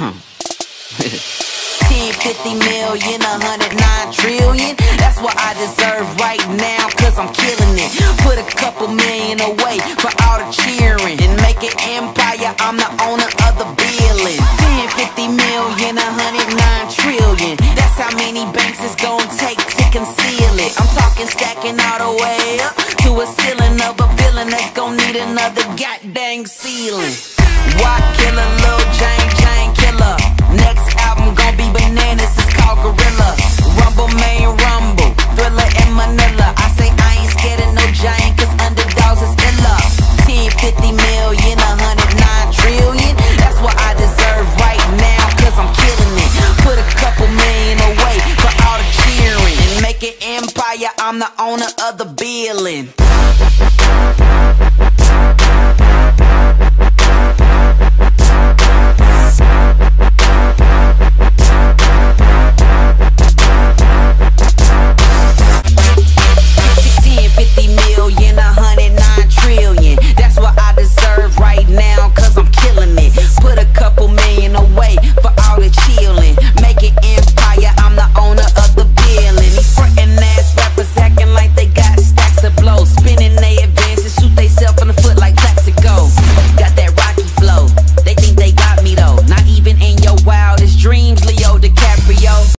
10, 50 million, 109 trillion. That's what I deserve right now, cause I'm killing it. Put a couple million away for all the cheering and make it empire, I'm the owner of the billion. 10, 50 million, 109 trillion. That's how many banks it's gonna take to conceal it. I'm talking stacking all the way up to a ceiling of a villain that's gonna need another goddamn ceiling. Why killer, Lil Jane killer? Next album gon' be bananas, it's called Gorilla. Rumble main rumble, Thriller in Manila. I say I ain't scared of no giant, cause underdogs is illa. 10, 50 million, 109 trillion. That's what I deserve right now, cause I'm killing it. Put a couple million away for all the cheering and make it empire, I'm the owner of the billion.